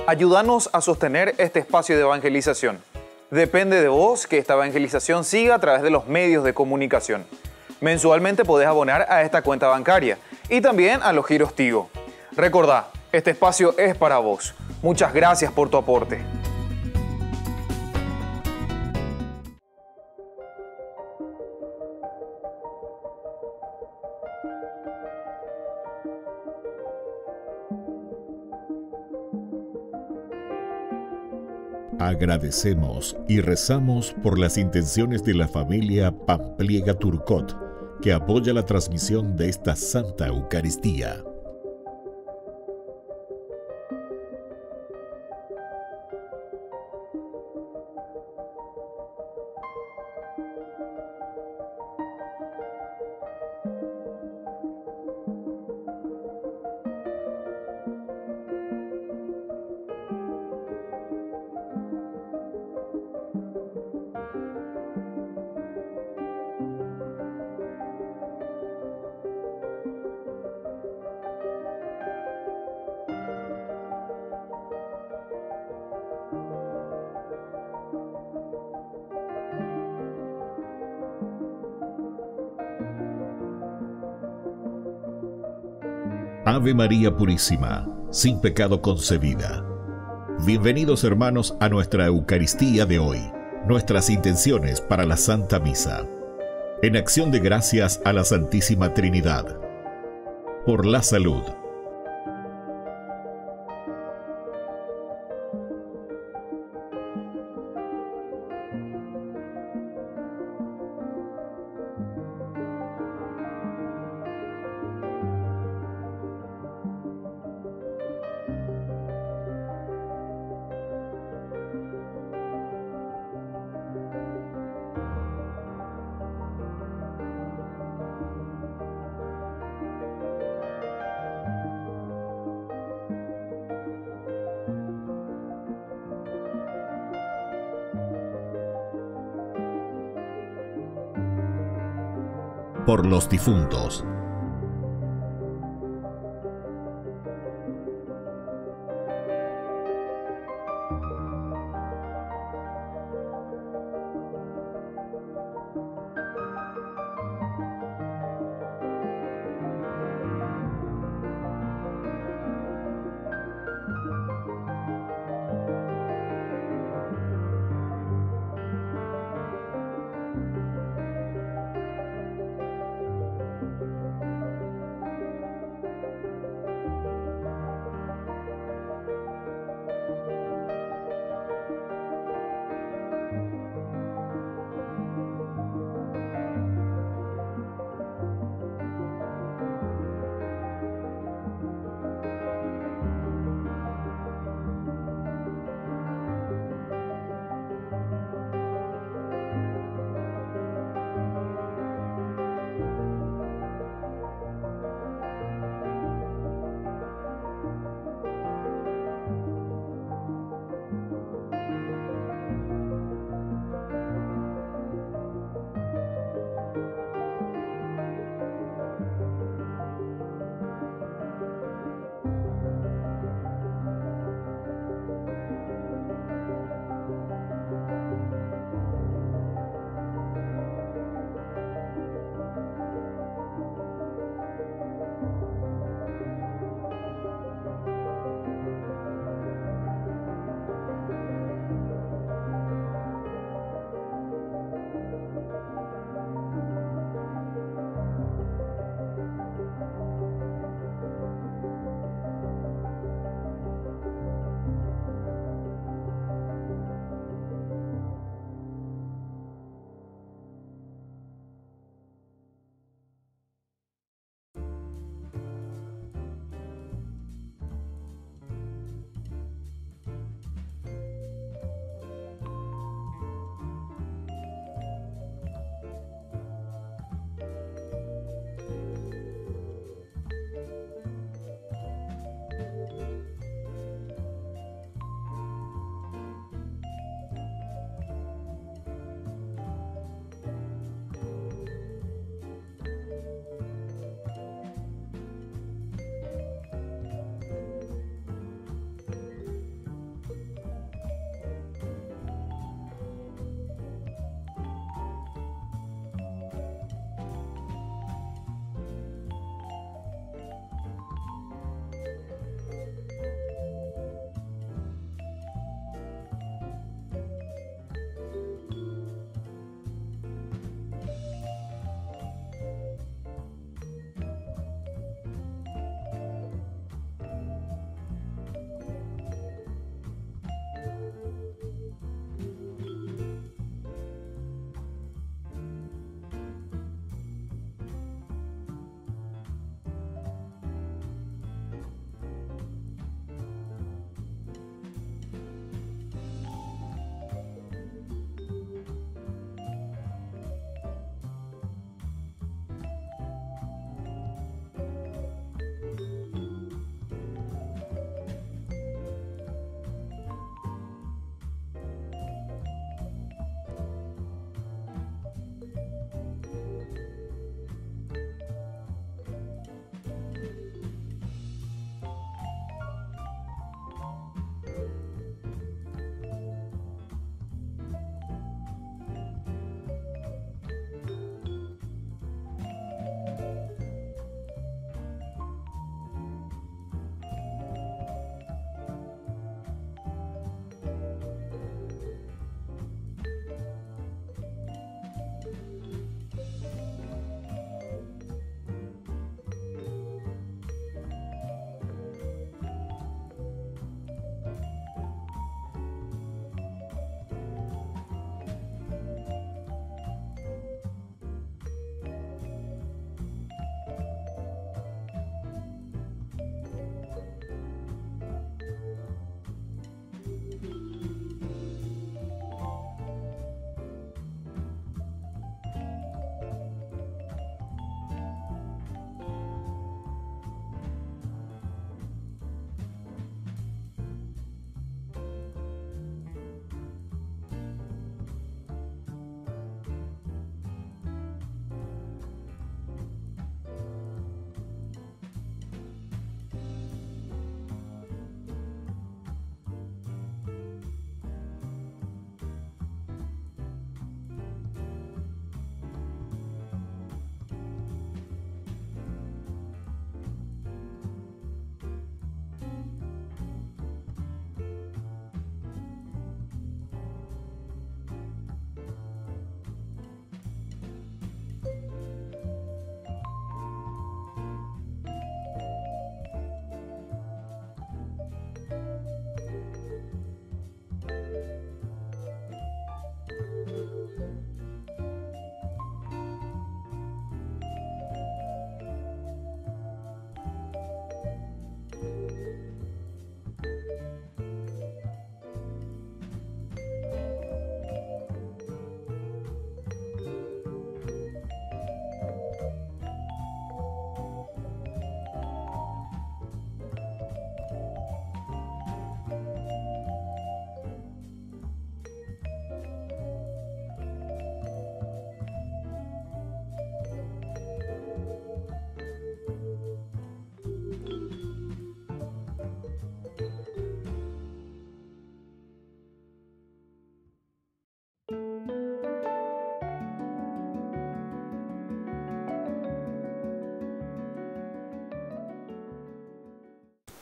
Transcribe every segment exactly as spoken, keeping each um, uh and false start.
Ayúdanos a sostener este espacio de evangelización. Depende de vos que esta evangelización siga a través de los medios de comunicación. Mensualmente podés abonar a esta cuenta bancaria y también a los giros Tigo. Recordá, este espacio es para vos. Muchas gracias por tu aporte. Agradecemos y rezamos por las intenciones de la familia Pampliega Turcot, que apoya la transmisión de esta Santa Eucaristía. Ave María Purísima, sin pecado concebida. Bienvenidos hermanos a nuestra Eucaristía de hoy, nuestras intenciones para la Santa Misa. En acción de gracias a la Santísima Trinidad. Por la salud. Por los difuntos.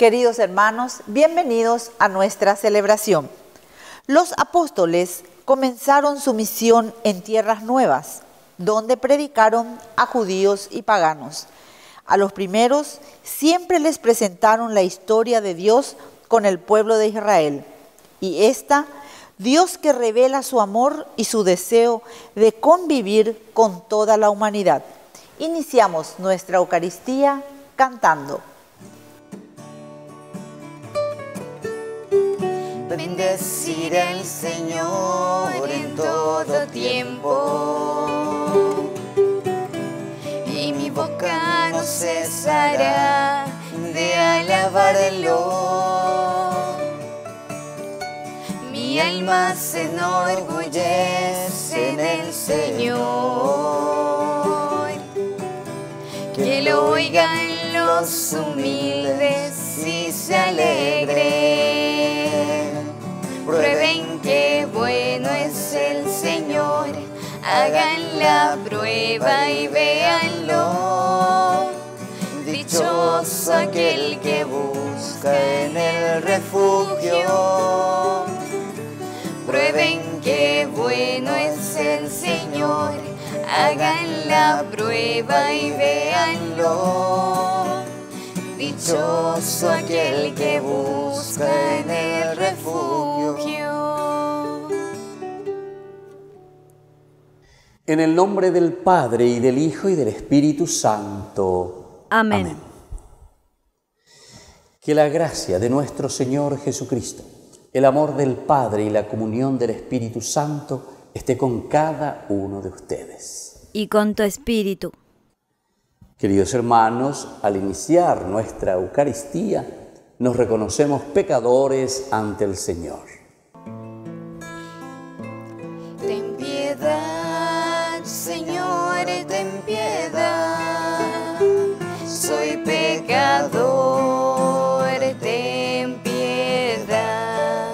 Queridos hermanos, bienvenidos a nuestra celebración. Los apóstoles comenzaron su misión en tierras nuevas, donde predicaron a judíos y paganos. A los primeros siempre les presentaron la historia de Dios con el pueblo de Israel. Y esta, Dios que revela su amor y su deseo de convivir con toda la humanidad. Iniciamos nuestra Eucaristía cantando. Bendeciré al Señor en todo tiempo, y mi boca no cesará de alabarlo. Mi alma se enorgullece en el Señor. Que lo oigan los humildes y se alegren. Prueben que bueno es el Señor, hagan la prueba y véanlo. Dichoso aquel que busca en el refugio. Prueben que bueno es el Señor, hagan la prueba y véanlo. Dichoso aquel que busca en el refugio. En el nombre del Padre, y del Hijo, y del Espíritu Santo. Amén. Amén. Que la gracia de nuestro Señor Jesucristo, el amor del Padre y la comunión del Espíritu Santo esté con cada uno de ustedes. Y con tu espíritu. Queridos hermanos, al iniciar nuestra Eucaristía, nos reconocemos pecadores ante el Señor. Ten piedad, Señor, ten piedad. Soy pecador, ten piedad.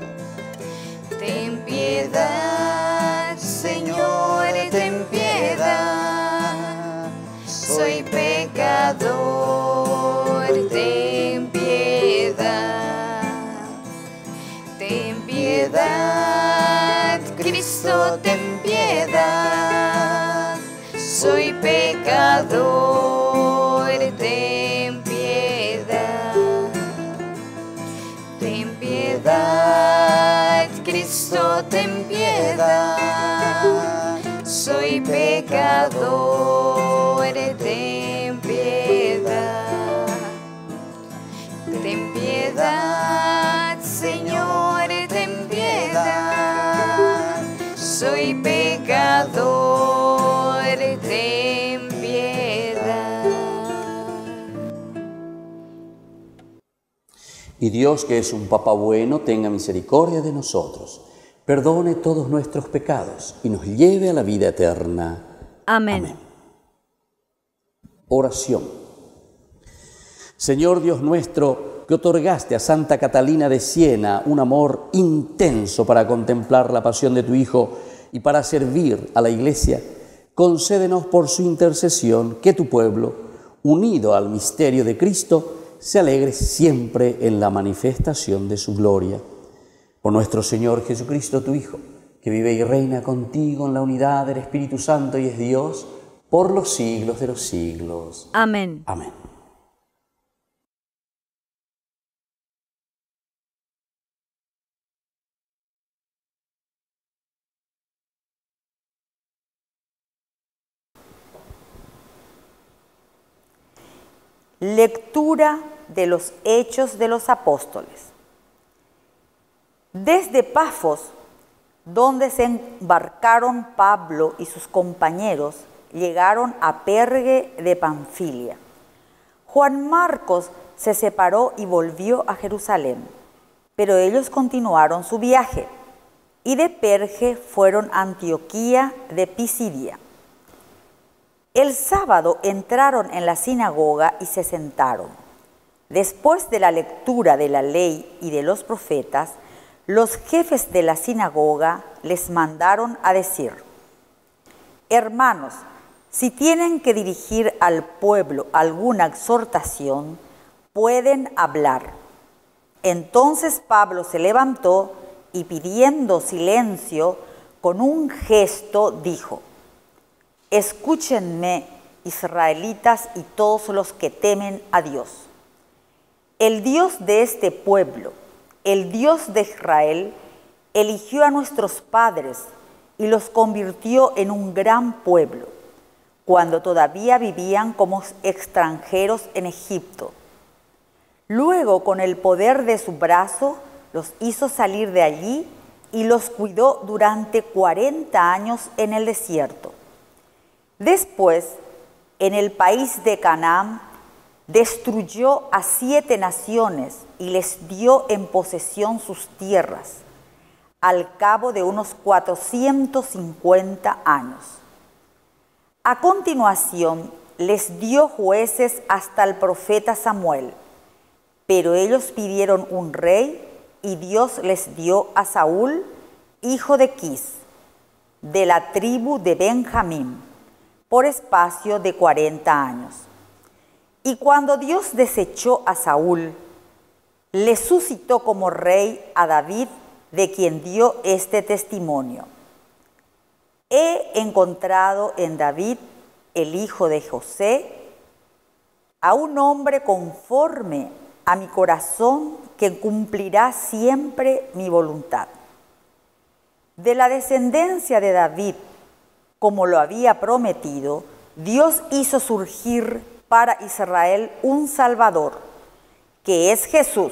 Ten piedad, Señor, ten piedad. Soy pecador, ten piedad. Ten piedad, Cristo, ten piedad. Soy pecador, ten piedad. Ten piedad, Cristo, ten piedad. Soy pecador, ten piedad. Ten piedad, Señor, ten piedad. Soy pecador, ten piedad. Y Dios, que es un Papa bueno, tenga misericordia de nosotros, perdone todos nuestros pecados y nos lleve a la vida eterna. Amén. Amén. Oración. Señor Dios nuestro, que otorgaste a Santa Catalina de Siena un amor intenso para contemplar la pasión de tu Hijo y para servir a la Iglesia, concédenos por su intercesión que tu pueblo, unido al misterio de Cristo, se alegre siempre en la manifestación de su gloria. Por nuestro Señor Jesucristo, tu Hijo, que vive y reina contigo en la unidad del Espíritu Santo y es Dios por los siglos de los siglos. Amén. Amén. Lectura de los Hechos de los Apóstoles. Desde Pafos, donde se embarcaron Pablo y sus compañeros, llegaron a Perge de Panfilia. Juan Marcos se separó y volvió a Jerusalén, pero ellos continuaron su viaje, y de Perge fueron a Antioquía de Pisidia. El sábado entraron en la sinagoga y se sentaron. Después de la lectura de la ley y de los profetas, los jefes de la sinagoga les mandaron a decir: hermanos, si tienen que dirigir al pueblo alguna exhortación, pueden hablar. Entonces Pablo se levantó y pidiendo silencio, con un gesto dijo: escúchenme, israelitas y todos los que temen a Dios. El Dios de este pueblo, el Dios de Israel, eligió a nuestros padres y los convirtió en un gran pueblo, cuando todavía vivían como extranjeros en Egipto. Luego, con el poder de su brazo, los hizo salir de allí y los cuidó durante cuarenta años en el desierto. Después, en el país de Canaán, destruyó a siete naciones y les dio en posesión sus tierras, al cabo de unos cuatrocientos cincuenta años. A continuación, les dio jueces hasta el profeta Samuel, pero ellos pidieron un rey y Dios les dio a Saúl, hijo de Quis, de la tribu de Benjamín, por espacio de cuarenta años. Y cuando Dios desechó a Saúl, le suscitó como rey a David, de quien dio este testimonio: he encontrado en David, el hijo de José, a un hombre conforme a mi corazón, que cumplirá siempre mi voluntad. De la descendencia de David, como lo había prometido, Dios hizo surgir para Israel un Salvador, que es Jesús.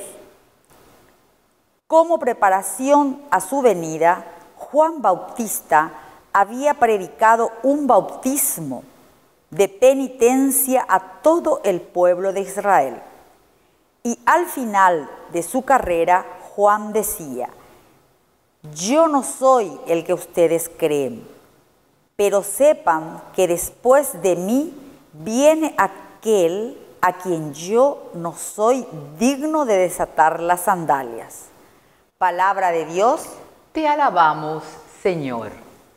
Como preparación a su venida, Juan Bautista había predicado un bautismo de penitencia a todo el pueblo de Israel. Y al final de su carrera, Juan decía: yo no soy el que ustedes creen, pero sepan que después de mí viene aquel a quien yo no soy digno de desatar las sandalias. Palabra de Dios. Te alabamos, Señor.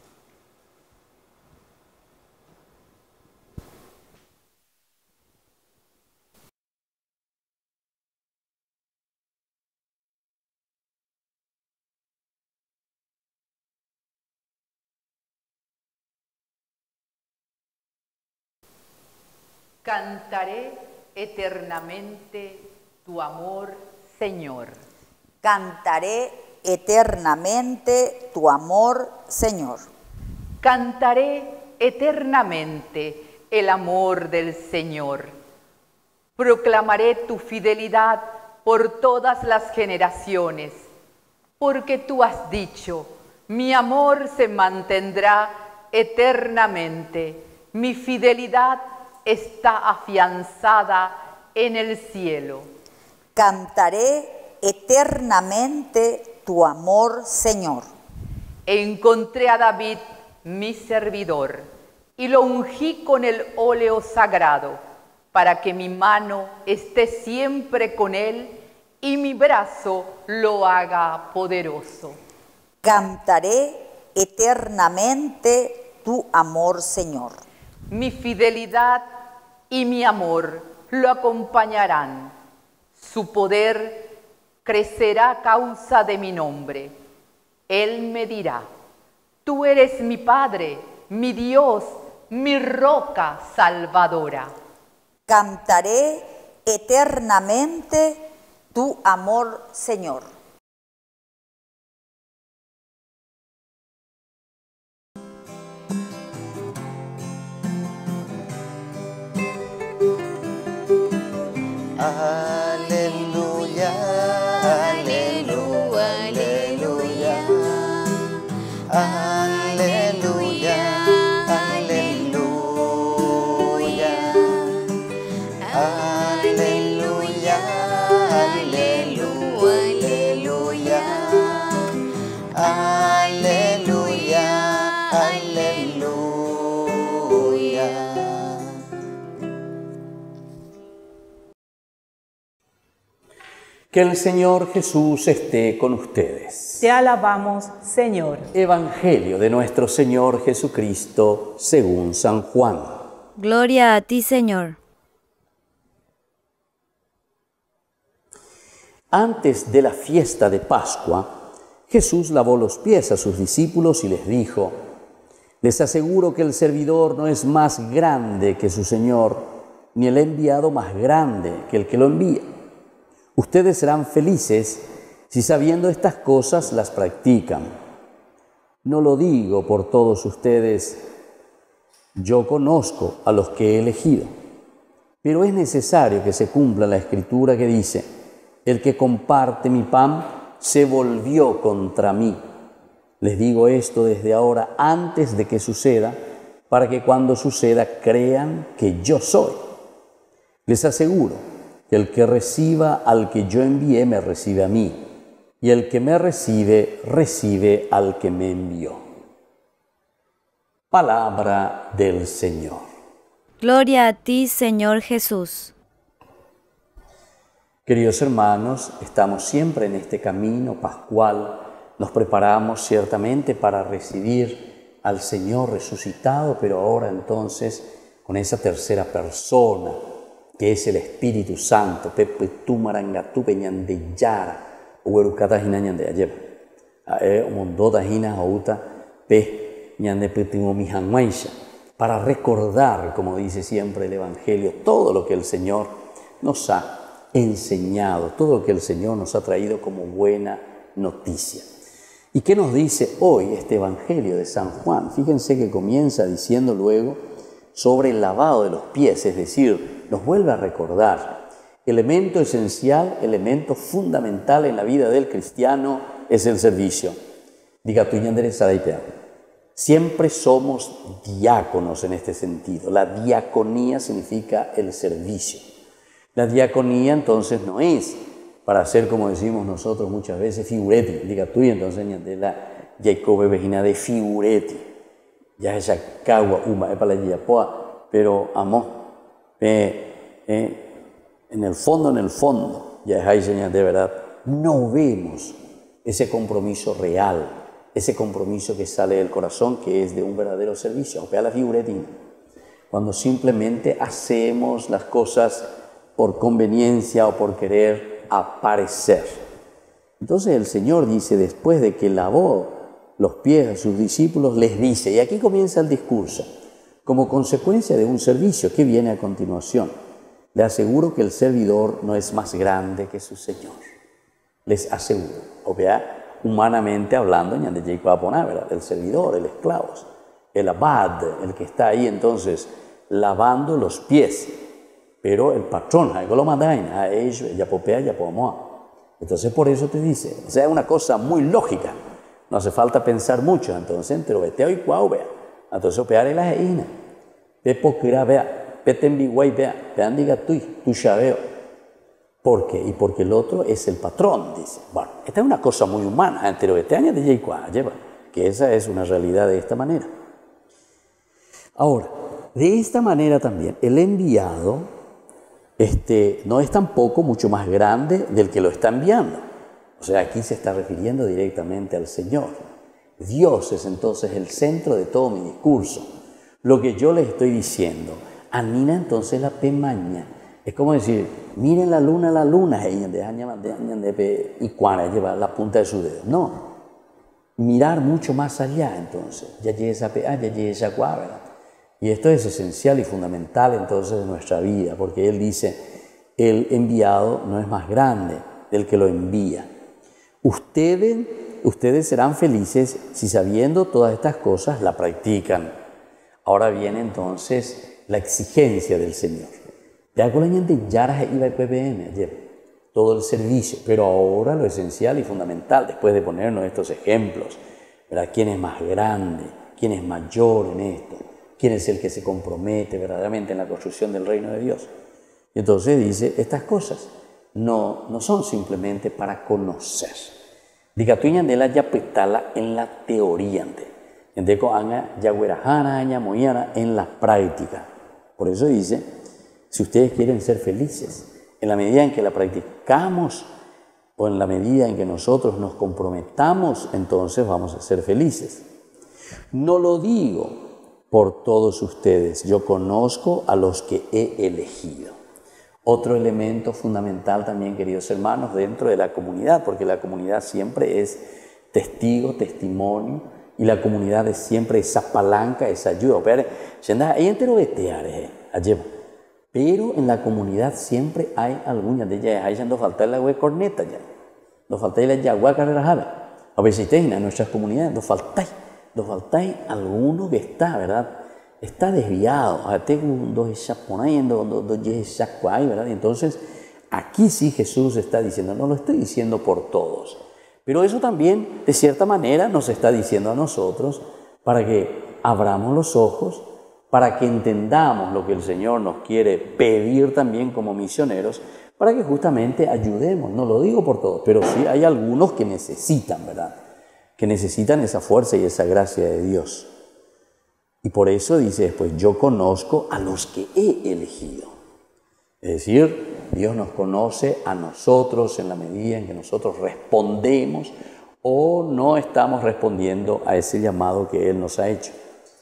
Cantaré eternamente tu amor, Señor. Cantaré eternamente tu amor, Señor. Cantaré eternamente el amor del Señor. Proclamaré tu fidelidad por todas las generaciones, porque tú has dicho: mi amor se mantendrá eternamente, mi fidelidad está afianzada en el cielo. Cantaré eternamente tu amor, Señor. Encontré a David, mi servidor, y lo ungí con el óleo sagrado, para que mi mano esté siempre con él y mi brazo lo haga poderoso. Cantaré eternamente tu amor, Señor. Mi fidelidad y mi amor lo acompañarán. Su poder crecerá a causa de mi nombre. Él me dirá: tú eres mi Padre, mi Dios, mi roca salvadora. Cantaré eternamente tu amor, Señor. Aleluya, aleluya, aleluya, aleluya, aleluya, aleluya, aleluya, aleluya, aleluya. Que el Señor Jesús esté con ustedes. Te alabamos, Señor. Evangelio de nuestro Señor Jesucristo según San Juan. Gloria a ti, Señor. Antes de la fiesta de Pascua, Jesús lavó los pies a sus discípulos y les dijo: les aseguro que el servidor no es más grande que su Señor, ni el enviado más grande que el que lo envía. Ustedes serán felices si sabiendo estas cosas las practican. No lo digo por todos ustedes, yo conozco a los que he elegido, pero es necesario que se cumpla la escritura que dice: el que comparte mi pan se volvió contra mí. Les digo esto desde ahora, antes de que suceda, para que cuando suceda crean que yo soy. Les aseguro que el que reciba al que yo envié me recibe a mí, y el que me recibe, recibe al que me envió. Palabra del Señor. Gloria a ti, Señor Jesús. Queridos hermanos, estamos siempre en este camino pascual. Nos preparamos ciertamente para recibir al Señor resucitado, pero ahora entonces con esa tercera persona, que es el Espíritu Santo. Pepe tu marangatu peñande yara. Uerukata hina ñande ayeba. Ae mondota hina hauta pe ñande petimo mijanguaisha. Para recordar, como dice siempre el Evangelio, todo lo que el Señor nos ha enseñado, todo lo que el Señor nos ha traído como buena noticia. ¿Y qué nos dice hoy este Evangelio de San Juan? Fíjense que comienza diciendo luego sobre el lavado de los pies, es decir, nos vuelve a recordar. Elemento esencial, elemento fundamental en la vida del cristiano es el servicio. Diga tu ñandere saraipea. Siempre somos diáconos en este sentido. La diaconía significa el servicio. La diaconía entonces no es para hacer, como decimos nosotros muchas veces, figureti. Diga tú y entonces ñandela Jacob vejina de figureti. Ya es cagua uma, es para la yapoa, pero amó. Eh, eh, En el fondo, en el fondo, ya hay señal de verdad, no vemos ese compromiso real, ese compromiso que sale del corazón, que es de un verdadero servicio. O sea, la figuretina. Cuando simplemente hacemos las cosas por conveniencia o por querer aparecer. Entonces el Señor dice, después de que lavó los pies a sus discípulos, les dice, y aquí comienza el discurso, como consecuencia de un servicio que viene a continuación. Le aseguro que el servidor no es más grande que su Señor. Les aseguro. O sea, humanamente hablando, el servidor, el esclavo, el abad, el que está ahí entonces lavando los pies. Pero el patrón, a ellos, entonces por eso te dice, o sea, es una cosa muy lógica. No hace falta pensar mucho. Entonces, entre veteo y cuau, vea. Entonces, opear en la geina. De poquera, vea. Petenbiguay, vea, vean, diga tú, tu chaveo. ¿Por qué? Y porque el otro es el patrón, dice. Bueno, esta es una cosa muy humana, entre este año de Yaicuá, lleva, que esa es una realidad de esta manera. Ahora, de esta manera también, el enviado este, no es tampoco mucho más grande del que lo está enviando. O sea, aquí se está refiriendo directamente al Señor. Dios es entonces el centro de todo mi discurso. Lo que yo les estoy diciendo, Anina entonces la pemaña. Es como decir, miren la luna, la luna, y cuando lleva la punta de su dedo. No, mirar mucho más allá entonces. Ya llegue esa pe, ya llegue esa cuadra. Y esto es esencial y fundamental entonces de nuestra vida, porque Él dice, el enviado no es más grande del que lo envía. Ustedes, ustedes serán felices si sabiendo todas estas cosas la practican. Ahora viene entonces la exigencia del Señor. Todo el servicio, pero ahora lo esencial y fundamental, después de ponernos estos ejemplos, ¿verdad? ¿Quién es más grande? ¿Quién es mayor en esto? ¿Quién es el que se compromete verdaderamente en la construcción del reino de Dios? Y entonces dice, estas cosas no, no son simplemente para conocer. Diga tú de la yapetala en la teoría, en la práctica. Por eso dice, si ustedes quieren ser felices, en la medida en que la practicamos o en la medida en que nosotros nos comprometamos, entonces vamos a ser felices. No lo digo por todos ustedes, yo conozco a los que he elegido. otro elemento fundamental también, queridos hermanos, dentro de la comunidad, porque la comunidad siempre es testigo, testimonio, y la comunidad es siempre esa palanca, esa ayuda. Pero en la comunidad siempre hay alguna de ellas, hay no falta la web corneta ya, no falta la yagua carrera. A veces en nuestras comunidades no falta, no falta alguno que está, ¿verdad? Está desviado, ¿verdad? Entonces, aquí sí Jesús está diciendo, no lo estoy diciendo por todos, pero eso también, de cierta manera, nos está diciendo a nosotros para que abramos los ojos, para que entendamos lo que el Señor nos quiere pedir también como misioneros, para que justamente ayudemos. No lo digo por todos, pero sí hay algunos que necesitan, ¿verdad? Que necesitan esa fuerza y esa gracia de Dios. Y por eso dice después, yo conozco a los que he elegido. Es decir, Dios nos conoce a nosotros en la medida en que nosotros respondemos o no estamos respondiendo a ese llamado que Él nos ha hecho.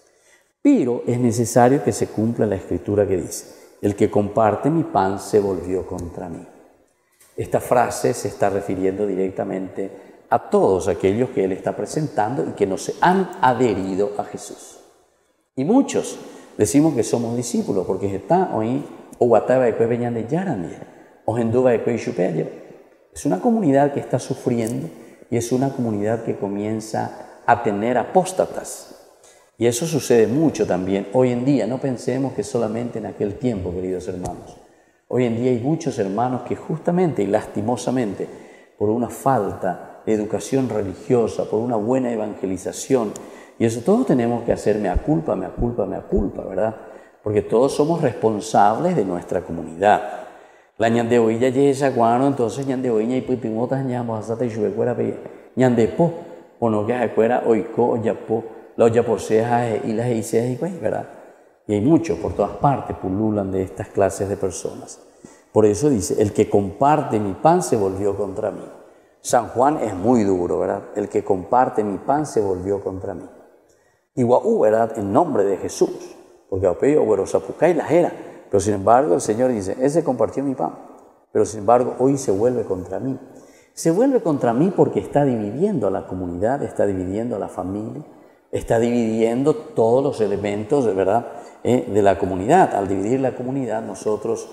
Pero es necesario que se cumpla la escritura que dice, el que comparte mi pan se volvió contra mí. Esta frase se está refiriendo directamente a todos aquellos que Él está presentando y que no se han adherido a Jesús. Y muchos decimos que somos discípulos porque está hoy o guataba de venían de Yaramir o Genduba de Cueyuperio. Es una comunidad que está sufriendo y es una comunidad que comienza a tener apóstatas. Y eso sucede mucho también hoy en día. No pensemos que solamente en aquel tiempo, queridos hermanos. Hoy en día hay muchos hermanos que justamente y lastimosamente por una falta de educación religiosa, por una buena evangelización, y eso todos tenemos que hacer mea culpa, mea culpa, mea culpa, ¿verdad? Porque todos somos responsables de nuestra comunidad. La ñandeoilla yesa guano, entonces ñandeoilla y pipimotas ñamos hasta te chubecuera pe ñandepo, o no que acuera oiko o yapo, la olla por cejas y las eiseas y pues, ¿verdad? Y hay muchos por todas partes pululan de estas clases de personas. Por eso dice, el que comparte mi pan se volvió contra mí. San Juan es muy duro, ¿verdad? El que comparte mi pan se volvió contra mí. Igual, ¿verdad? En nombre de Jesús. Porque apello, bueno, zapucay la era. Pero sin embargo, el Señor dice, ese compartió mi pan. Pero sin embargo, hoy se vuelve contra mí. Se vuelve contra mí porque está dividiendo a la comunidad, está dividiendo a la familia, está dividiendo todos los elementos, ¿verdad? Eh, de la comunidad. Al dividir la comunidad, nosotros,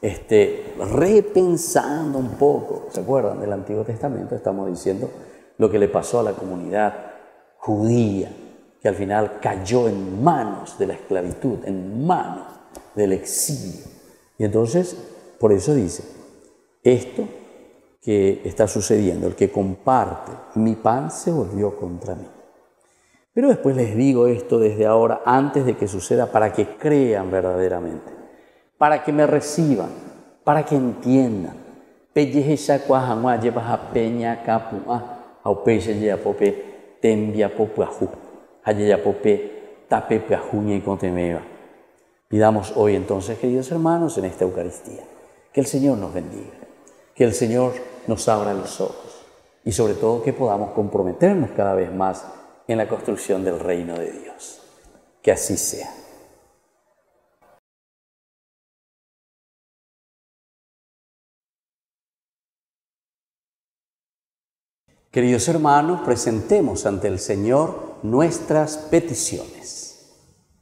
este, repensando un poco, ¿se acuerdan del Antiguo Testamento? Estamos diciendo lo que le pasó a la comunidad judía, que al final cayó en manos de la esclavitud, en manos del exilio. Y entonces, por eso dice, esto que está sucediendo, el que comparte mi pan se volvió contra mí. Pero después les digo esto desde ahora, antes de que suceda, para que crean verdaderamente, para que me reciban, para que entiendan. Pidamos hoy entonces, queridos hermanos, en esta Eucaristía, que el Señor nos bendiga, que el Señor nos abra los ojos y sobre todo que podamos comprometernos cada vez más en la construcción del reino de Dios. Que así sea. Queridos hermanos, presentemos ante el Señor nuestras peticiones.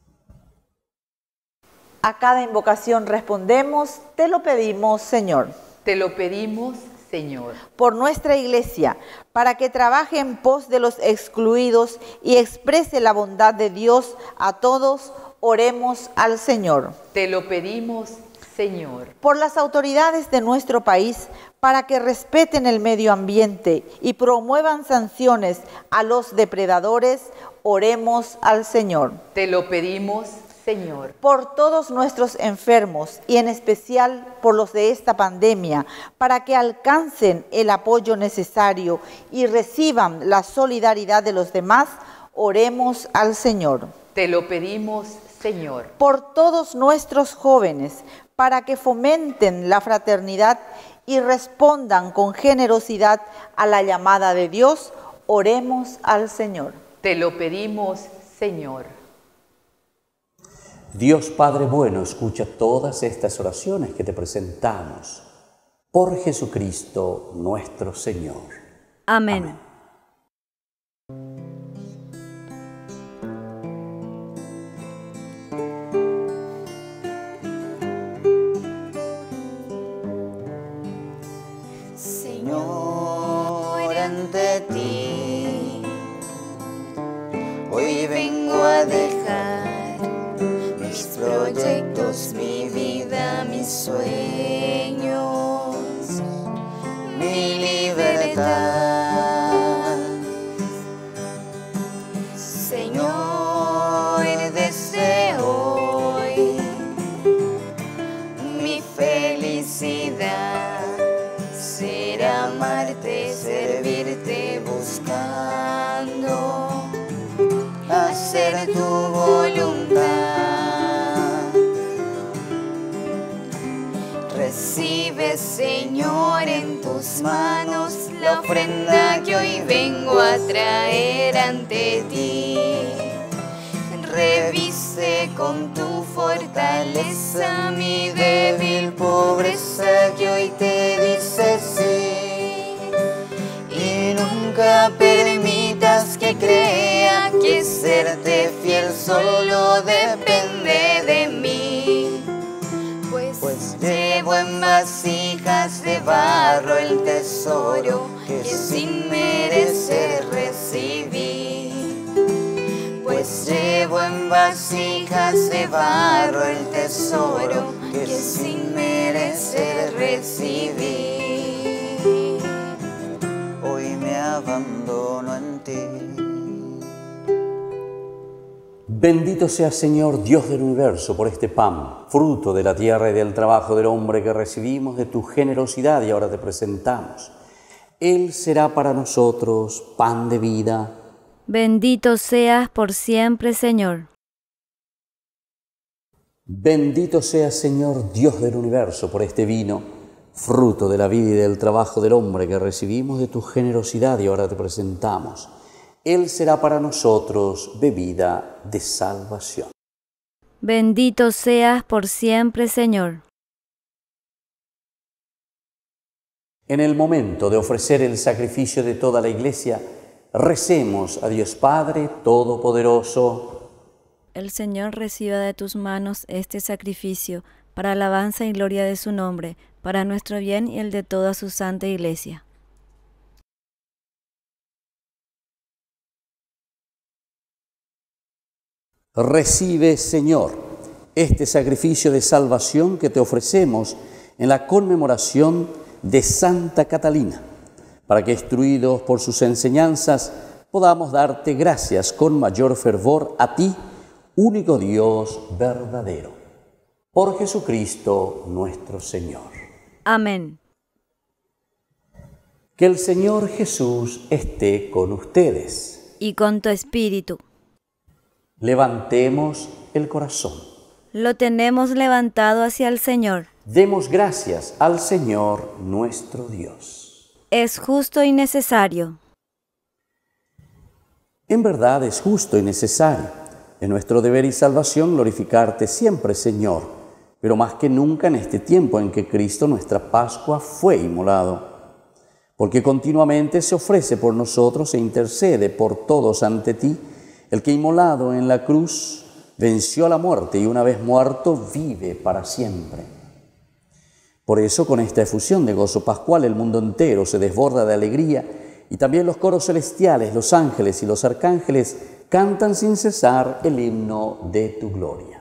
A cada invocación respondemos, te lo pedimos, Señor. Te lo pedimos, Señor. Por nuestra Iglesia, para que trabaje en pos de los excluidos y exprese la bondad de Dios a todos, oremos al Señor. Te lo pedimos, Señor. Por las autoridades de nuestro país, para que respeten el medio ambiente y promuevan sanciones a los depredadores, oremos al Señor. Te lo pedimos, Señor. Por todos nuestros enfermos y en especial por los de esta pandemia, para que alcancen el apoyo necesario y reciban la solidaridad de los demás, oremos al Señor. Te lo pedimos, Señor. Por todos nuestros jóvenes, para que fomenten la fraternidad y respondan con generosidad a la llamada de Dios, oremos al Señor. Te lo pedimos, Señor. Dios Padre bueno, escucha todas estas oraciones que te presentamos. Por Jesucristo nuestro Señor. Amén. Amén. Señor, ante ti hoy vengo a dejar mis proyectos, mi vida, mis sueños, mi libertad. Señor, desde hoy mi felicidad será amarte, servirte, buscando hacer tu voluntad. Recibe, Señor, en tus manos la ofrenda que hoy vengo a traer ante ti. Reviste con tu fortaleza mi débil pobreza que hoy te dice sí. Y nunca permitas que crea que serte fiel solo depende de mí. Pues, pues llevo en vasijas de barro el tesoro que sin merecer recibí. Pues llevo en vasijas de barro el tesoro que sin merecer recibí. Hoy me abandono en ti. Bendito sea, Señor, Dios del universo, por este pan, fruto de la tierra y del trabajo del hombre que recibimos de tu generosidad y ahora te presentamos. Él será para nosotros pan de vida. Bendito seas por siempre, Señor. Bendito sea, Señor, Dios del universo, por este vino, fruto de la vida y del trabajo del hombre que recibimos de tu generosidad y ahora te presentamos. Él será para nosotros bebida de salvación. Bendito seas por siempre, Señor. En el momento de ofrecer el sacrificio de toda la Iglesia, recemos a Dios Padre Todopoderoso. El Señor reciba de tus manos este sacrificio para alabanza y gloria de su nombre, para nuestro bien y el de toda su santa Iglesia. Recibe, Señor, este sacrificio de salvación que te ofrecemos en la conmemoración de Santa Catalina, para que, instruidos por sus enseñanzas, podamos darte gracias con mayor fervor a ti, único Dios verdadero. Por Jesucristo nuestro Señor. Amén. Que el Señor Jesús esté con ustedes. Y con tu espíritu. Levantemos el corazón. Lo tenemos levantado hacia el Señor. Demos gracias al Señor nuestro Dios. Es justo y necesario. En verdad es justo y necesario. Es nuestro deber y salvación glorificarte siempre, Señor, pero más que nunca en este tiempo en que Cristo, nuestra Pascua, fue inmolado. Porque continuamente se ofrece por nosotros e intercede por todos ante ti, el que inmolado en la cruz venció a la muerte y una vez muerto vive para siempre. Por eso, con esta efusión de gozo pascual, el mundo entero se desborda de alegría y también los coros celestiales, los ángeles y los arcángeles cantan sin cesar el himno de tu gloria.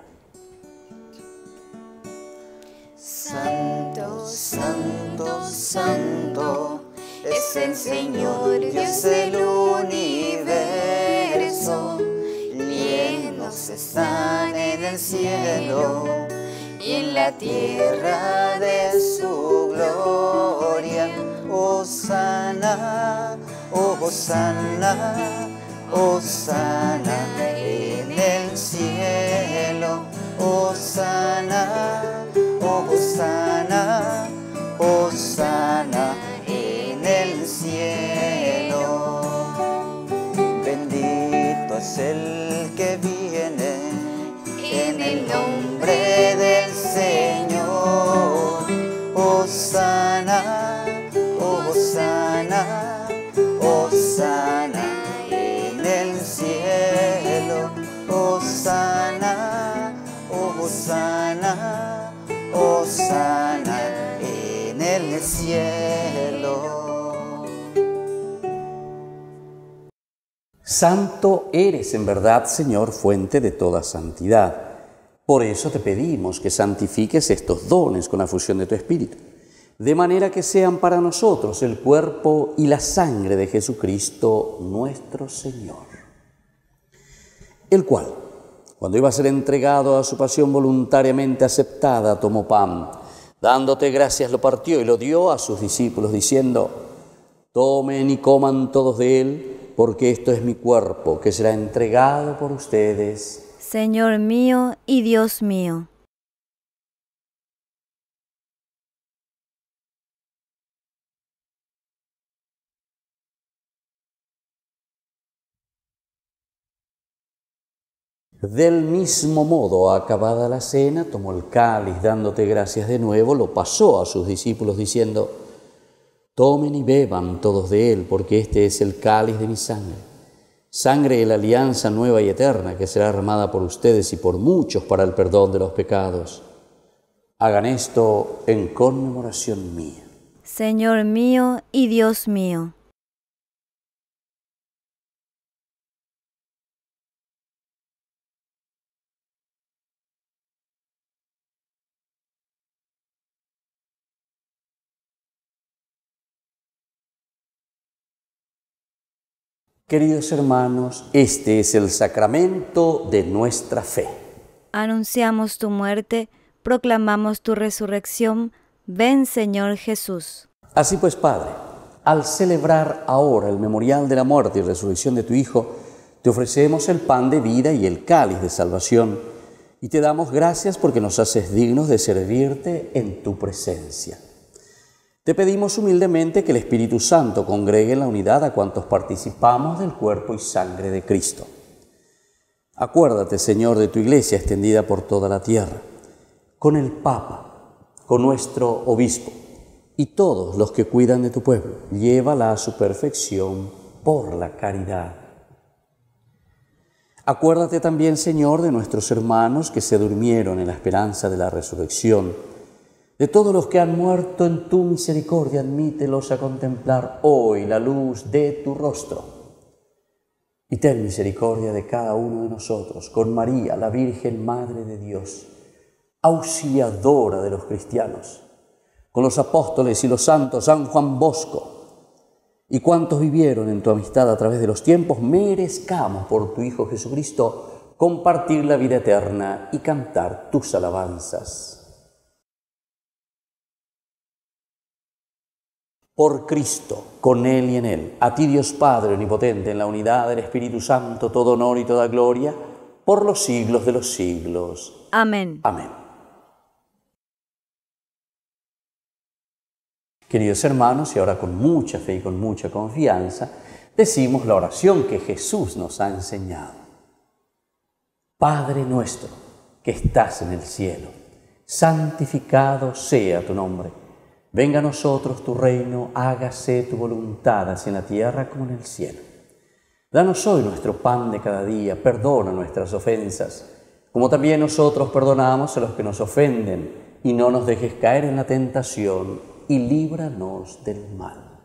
Santo, santo, santo, es el Señor, Dios del universo. Llenos están en el cielo y en la tierra de su gloria. Hosana, oh Hosana, Hosana en el cielo. Hosana, oh Hosana, Hosana en el cielo. Bendito es el que viene en el nombre cielo. Santo eres en verdad, Señor, fuente de toda santidad. Por eso te pedimos que santifiques estos dones con la fusión de tu Espíritu, de manera que sean para nosotros el cuerpo y la sangre de Jesucristo nuestro Señor, el cual, cuando iba a ser entregado a su pasión voluntariamente aceptada, tomó pan, dándote gracias lo partió y lo dio a sus discípulos, diciendo: tomen y coman todos de él, porque esto es mi cuerpo, que será entregado por ustedes. Señor mío y Dios mío. Del mismo modo, acabada la cena, tomó el cáliz, dándote gracias de nuevo, lo pasó a sus discípulos, diciendo: tomen y beban todos de él, porque este es el cáliz de mi sangre, sangre de la alianza nueva y eterna, que será derramada por ustedes y por muchos para el perdón de los pecados. Hagan esto en conmemoración mía. Señor mío y Dios mío. Queridos hermanos, este es el sacramento de nuestra fe. Anunciamos tu muerte, proclamamos tu resurrección. Ven, Señor Jesús. Así pues, Padre, al celebrar ahora el memorial de la muerte y resurrección de tu Hijo, te ofrecemos el pan de vida y el cáliz de salvación, y te damos gracias porque nos haces dignos de servirte en tu presencia. Te pedimos humildemente que el Espíritu Santo congregue en la unidad a cuantos participamos del cuerpo y sangre de Cristo. Acuérdate, Señor, de tu Iglesia extendida por toda la tierra, con el Papa, con nuestro Obispo y todos los que cuidan de tu pueblo. Llévala a su perfección por la caridad. Acuérdate también, Señor, de nuestros hermanos que se durmieron en la esperanza de la resurrección. De todos los que han muerto en tu misericordia, admítelos a contemplar hoy la luz de tu rostro. Y ten misericordia de cada uno de nosotros, con María, la Virgen Madre de Dios, auxiliadora de los cristianos, con los apóstoles y los santos, San Juan Bosco, y cuantos vivieron en tu amistad a través de los tiempos, merezcamos por tu Hijo Jesucristo compartir la vida eterna y cantar tus alabanzas. Por Cristo, con Él y en Él, a ti Dios Padre Omnipotente, en la unidad del Espíritu Santo, todo honor y toda gloria, por los siglos de los siglos. Amén. Amén. Queridos hermanos, y ahora con mucha fe y con mucha confianza, decimos la oración que Jesús nos ha enseñado. Padre nuestro, que estás en el cielo, santificado sea tu nombre. Venga a nosotros tu reino, hágase tu voluntad, así en la tierra como en el cielo. Danos hoy nuestro pan de cada día, perdona nuestras ofensas, como también nosotros perdonamos a los que nos ofenden, y no nos dejes caer en la tentación, y líbranos del mal.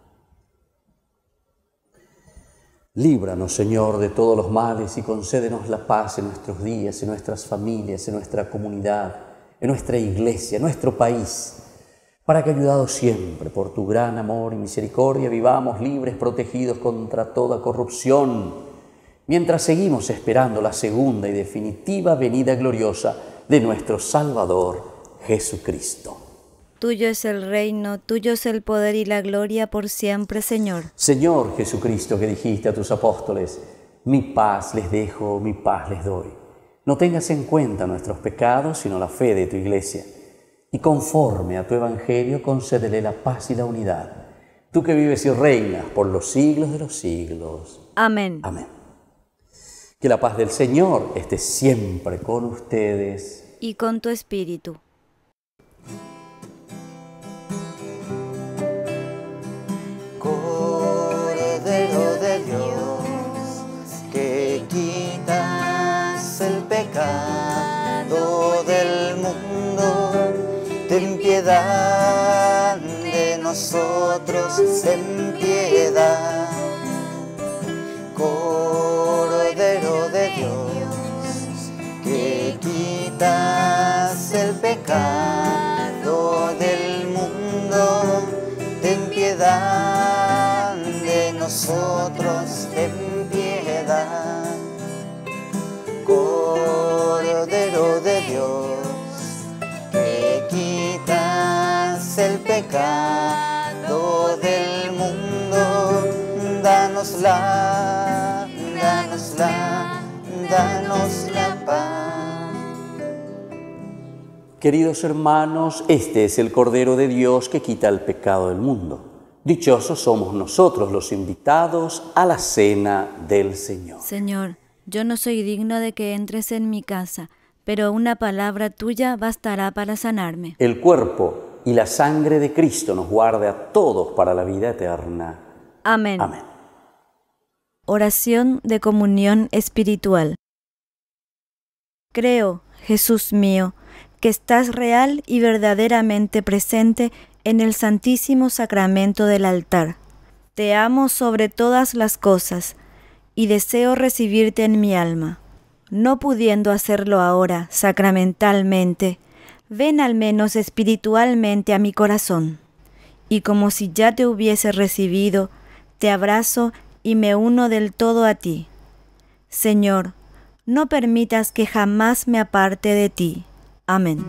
Líbranos, Señor, de todos los males, y concédenos la paz en nuestros días, en nuestras familias, en nuestra comunidad, en nuestra iglesia, en nuestro país, para que, ayudados siempre por tu gran amor y misericordia, vivamos libres, protegidos contra toda corrupción, mientras seguimos esperando la segunda y definitiva venida gloriosa de nuestro Salvador Jesucristo. Tuyo es el reino, tuyo es el poder y la gloria por siempre, Señor. Señor Jesucristo, que dijiste a tus apóstoles: mi paz les dejo, mi paz les doy. No tengas en cuenta nuestros pecados, sino la fe de tu Iglesia. Y conforme a tu Evangelio, concédele la paz y la unidad. Tú que vives y reinas por los siglos de los siglos. Amén. Amén. Que la paz del Señor esté siempre con ustedes. Y con tu espíritu. Cordero de Dios, que quitas el pecado del mundo, ten piedad de nosotros. ten piedad. Cordero de Dios, que quitas el pecado del mundo, ten piedad de nosotros, ten piedad. Cordero de Dios, que quitas el pecado del mundo, danosla, danosla, danos la paz. Queridos hermanos, este es el Cordero de Dios que quita el pecado del mundo. Dichosos somos nosotros los invitados a la cena del Señor. Señor, yo no soy digno de que entres en mi casa, pero una palabra tuya bastará para sanarme. El cuerpo y la sangre de Cristo nos guarde a todos para la vida eterna. Amén. Amén. Oración de comunión espiritual. Creo, Jesús mío, que estás real y verdaderamente presente en el Santísimo Sacramento del altar. Te amo sobre todas las cosas y deseo recibirte en mi alma. No pudiendo hacerlo ahora sacramentalmente, ven al menos espiritualmente a mi corazón. Y como si ya te hubiese recibido, te abrazo y me uno del todo a ti. Señor, no permitas que jamás me aparte de ti. Amén.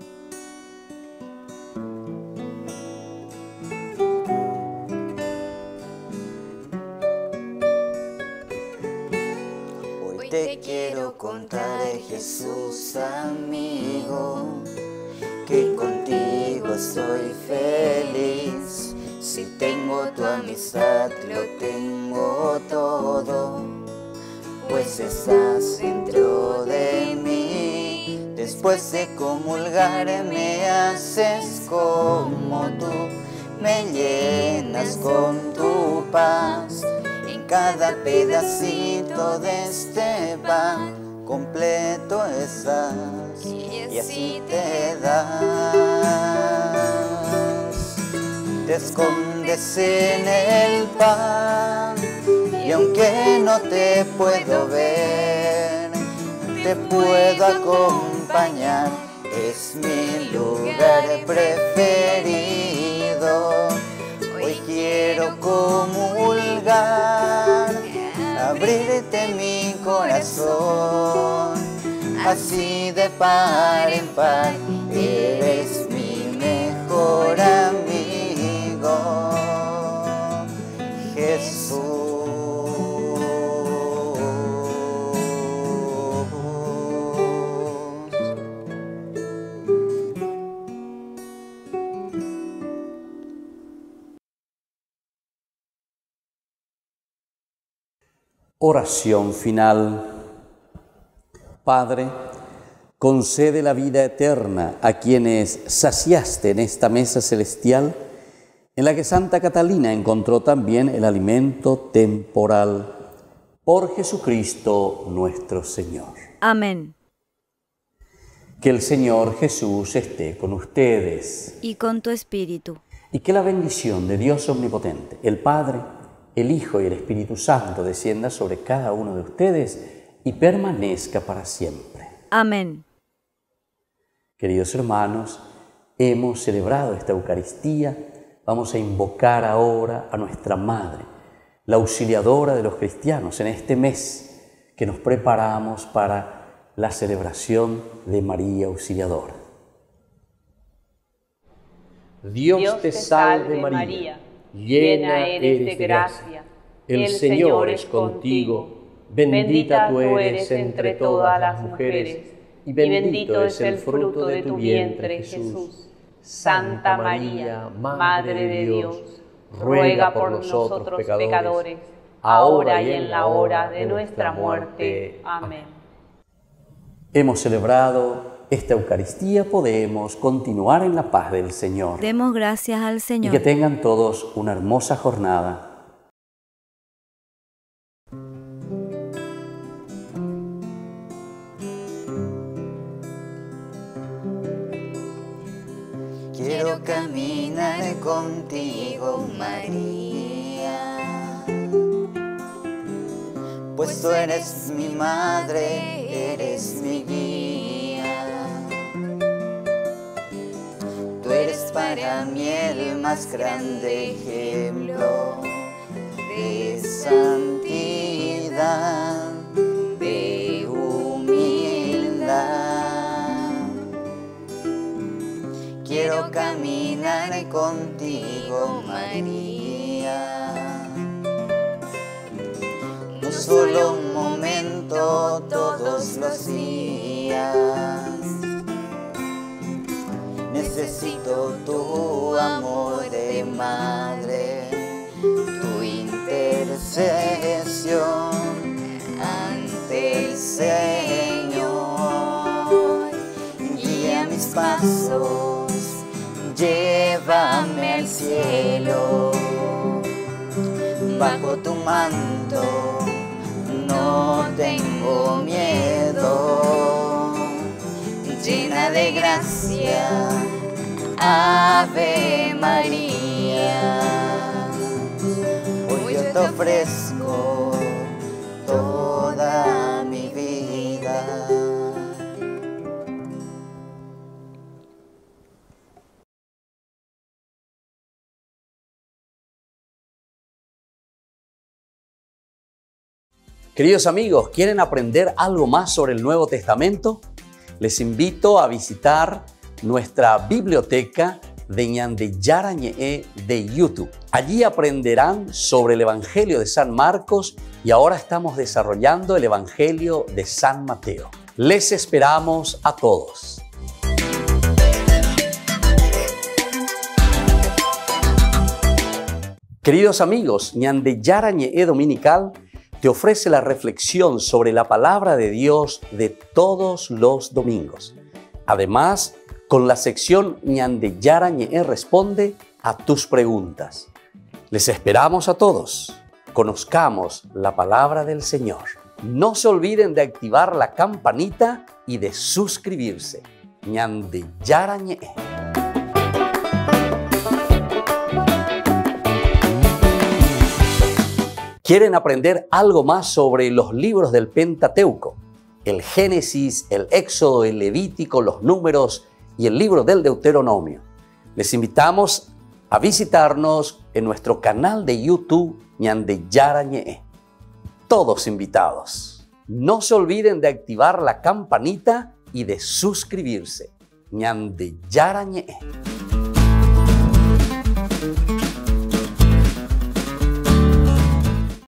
Hoy te quiero contar, Jesús amigo, que contigo soy feliz. Si tengo tu amistad, lo tengo todo, pues estás dentro de mí. Después de comulgar me haces como tú, me llenas con tu paz. En cada pedacito de este pan completo estás, y así te das. Te escondes en el pan, y aunque no te puedo ver, te puedo acompañar. Es mi lugar preferido. Hoy quiero comulgar, abrirte mi corazón, así de par en par. Eres mi mejor amigo, Jesús. Oración final. Padre, concede la vida eterna a quienes saciaste en esta mesa celestial, en la que Santa Catalina encontró también el alimento temporal. Por Jesucristo nuestro Señor. Amén. Que el Señor Jesús esté con ustedes. Y con tu espíritu. Y que la bendición de Dios Omnipotente, el Padre, el Hijo y el Espíritu Santo descienda sobre cada uno de ustedes y permanezca para siempre. Amén. Queridos hermanos, hemos celebrado esta Eucaristía. Vamos a invocar ahora a nuestra Madre, la auxiliadora de los cristianos, en este mes que nos preparamos para la celebración de María Auxiliadora. Dios, Dios te salve María, María, llena eres de gracia, el Señor es contigo. Bendita tú eres entre todas las mujeres, y bendito es el fruto de tu vientre, Jesús. Santa María, Madre de Dios, ruega por nosotros pecadores, ahora y en la hora de nuestra muerte. Amén. Hemos celebrado esta Eucaristía, podemos continuar en la paz del Señor. Demos gracias al Señor. Y que tengan todos una hermosa jornada. Quiero caminar caminaré contigo, María. Pues tú eres mi madre, eres mi guía. Tú eres para mí el más grande ejemplo de santidad, de humildad. Quiero caminar contigo, María. No solo un momento, todos los días. Necesito tu amor de madre, tu intercesión ante el Señor. Guía mis pasos, llévame al cielo. Bajo tu manto no tengo miedo. Llena de gracia, Ave María. Hoy yo te ofrezco toda mi vida. Queridos amigos, ¿quieren aprender algo más sobre el Nuevo Testamento? Les invito a visitar nuestra biblioteca de Ñande Yarañe'e de YouTube. Allí aprenderán sobre el Evangelio de San Marcos y ahora estamos desarrollando el Evangelio de San Mateo. Les esperamos a todos. Queridos amigos, Ñande Yarañe'e Dominical te ofrece la reflexión sobre la palabra de Dios de todos los domingos. Además, con la sección Ñande Yarañe'e responde a tus preguntas. Les esperamos a todos. Conozcamos la palabra del Señor. No se olviden de activar la campanita y de suscribirse. Ñande Yarañe'e. ¿Quieren aprender algo más sobre los libros del Pentateuco? El Génesis, el Éxodo, el Levítico, los Números y el libro del Deuteronomio. Les invitamos a visitarnos en nuestro canal de YouTube Ñande Yarañe'e. Todos invitados. No se olviden de activar la campanita y de suscribirse. Ñande Yarañe'e.